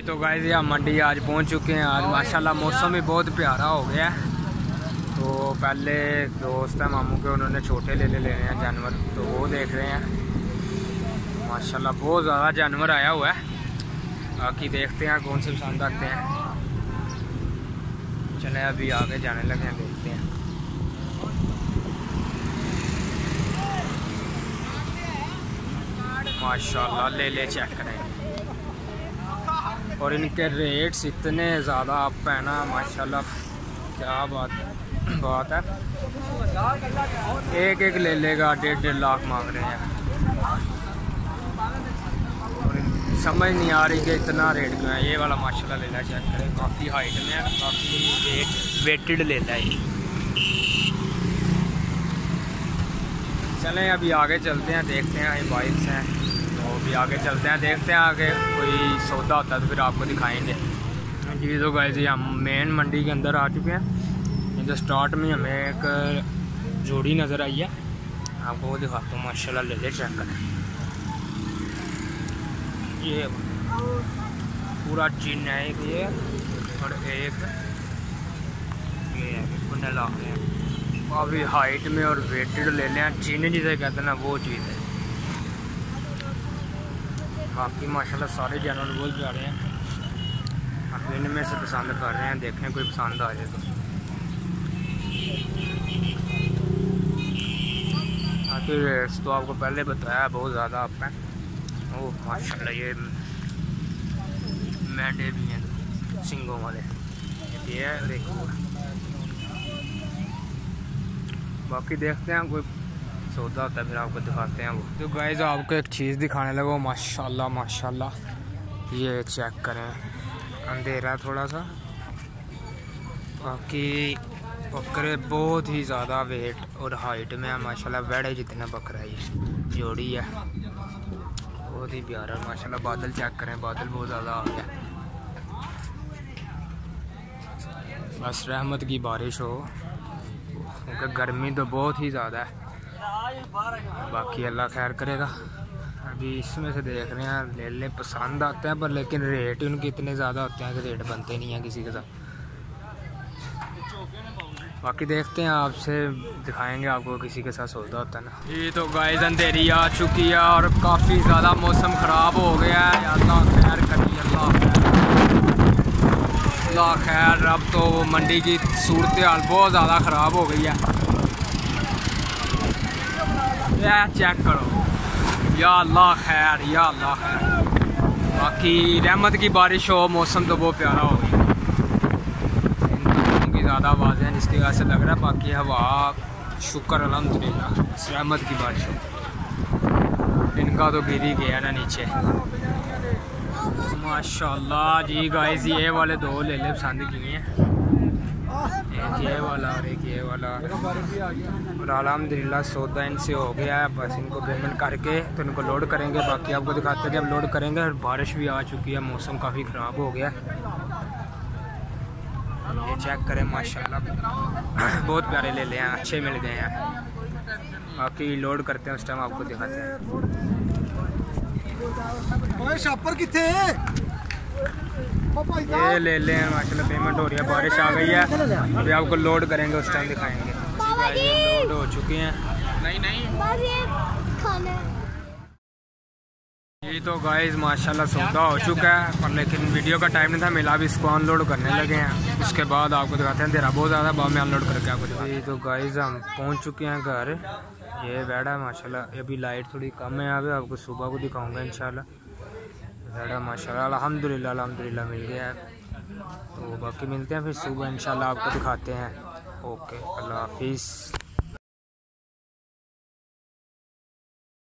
तो गाइस हम मंडी आज पहुंच चुके हैं। आज माशाल्लाह मौसम भी बहुत प्यारा हो गया है। तो पहले दोस्त हैं मामू के, उन्होंने छोटे लेने हैं जानवर, तो वो देख रहे हैं। माशाल्लाह बहुत ज़्यादा जानवर आया हुआ है। बाकी देखते हैं कौन से पसंद आते हैं। चले अभी आगे जाने लगे हैं, देखते हैं। माशाल्लाह ले चेक करें। और इनके रेट्स इतने ज़्यादा अप है ना, माशाल्लाह क्या बात है। एक ले लेगा 1.5 लाख मांग रहे हैं। और समझ नहीं आ रही कि इतना रेट क्यों है। ये वाला माशाल्लाह लेना चेक करें, काफ़ी हाइट में है, काफ़ी वेटेड लेता है। चलें अभी आगे चलते हैं, देखते हैं। ये बाइक्स हैं तो अभी आगे चलते हैं, देखते हैं आगे कोई सौदा होता है तो फिर आपको दिखाएंगे। जी तो गाइस हम मेन मंडी के अंदर आ चुके हैं। जो स्टार्ट में हमें एक जोड़ी नज़र आई है, आपको वो दिखाता हूँ। माशाल्लाह ले चेक करें, ये पूरा चिन्ह है एक ये, और एक ये कुन्ने लाख हैं। काफ़ी हाइट में और वेटेड ले लें, चिन्ह जिसे कहते हैं ना, वो चीज़ है। बाकी माशाल्लाह सारे जानवर बहुत जा रहे हैं। हम इनमें से पसंद कर रहे हैं, देखें कोई पसंद आ जाए तो। बाकी रेट्स तो आपको पहले बताया, बहुत ज़्यादा आप हैं। ओह माशाल्लाह ये मेंढे भी हैं सिंगों वाले, ये है देखो। बाकी देखते हैं कोई सौदा होता है फिर आपको दिखाते हैं वो। तो गाइस आपको एक चीज़ दिखाने लगा, माशाल्लाह ये चेक करें। अंधेरा थोड़ा सा। बाकी बकरे बहुत ही ज़्यादा वेट और हाइट में है माशाल्लाह। वेड़े जितना बकरा है, ये जोड़ी है, बहुत ही प्यारा माशाल्लाह। बादल चेक करें, बादल बहुत ज़्यादा आ गया। बस रहमत की बारिश हो, क्योंकि गर्मी तो बहुत ही ज़्यादा है। बाकी अल्लाह खैर करेगा। अभी इसमें से देख रहे हैं, ले ले पसंद आते हैं पर लेकिन रेट उनके इतने ज़्यादा होते हैं कि रेट बनते नहीं हैं किसी के साथ। बाकी देखते हैं, आपसे दिखाएंगे आपको किसी के साथ सौदा होता है ना। ये तो गाइस अंधेरी आ चुकी है और काफ़ी ज़्यादा मौसम ख़राब हो गया है। अल्लाह खैर करिए, अल्लाह खैर। अब तो मंडी की सूरत हाल बहुत ज़्यादा ख़राब हो गई है। चेक करो, या अल्लाह खैर, या अल्लाह खैर। बाकी रहमत की बारिश हो, मौसम तो बहुत प्यारा हो गया। की ज़्यादा आवाज़ें हैं जिसकी वजह से लग रहा है। बाकी हवा शुक्र अल्हम्दुलिल्लाह, रहमत की बारिश हो। इनका तो गिर ही गया ना नीचे। माशाल्लाह जी गाइस ये वाले दो ले ले पसंद किए हैं, एक ये वाला और एक ये वाला। और अल्हम्दुलिल्लाह सौदा इनसे हो गया है। बस इनको पेमेंट करके तो इनको लोड करेंगे। बाकी आपको दिखाते हैं जब लोड करेंगे। और बारिश भी आ चुकी है, मौसम काफ़ी ख़राब हो गया। ये चेक करें माशाल्लाह बहुत प्यारे ले ले हैं, अच्छे मिल गए हैं। बाकी लोड करते हैं, उस टाइम आपको दिखाते हैं। ये ले लें माशाल्लाह, पेमेंट हो रही है, बारिश आ गई है। अभी आपको लोड करेंगे, उस टाइम दिखाएंगे। ये लोड हो चुके हैं। ये तो गाइस माशाल्लाह सौदा हो चुका है, पर लेकिन वीडियो का टाइम नहीं था मिला। अभी इसको अनलोड करने लगे हैं, उसके बाद आपको दिखाते हैं। अंधेरा बहुत ज़्यादा, बाद में अनलोड करके आपको दिखाते हैं। ये तो गाइस हम पहुँच चुके हैं घर। ये बैठा माशाल्लाह, अभी लाइट थोड़ी कम है यहाँ पे, आपको सुबह को दिखाऊँगा इंशाल्लाह। बैठा माशाल्लाह अल्हम्दुलिल्लाह मिल गया है। तो बाकी मिलते हैं फिर सुबह इंशाल्लाह, आपको दिखाते हैं। ओके, अल्लाह हाफिज़।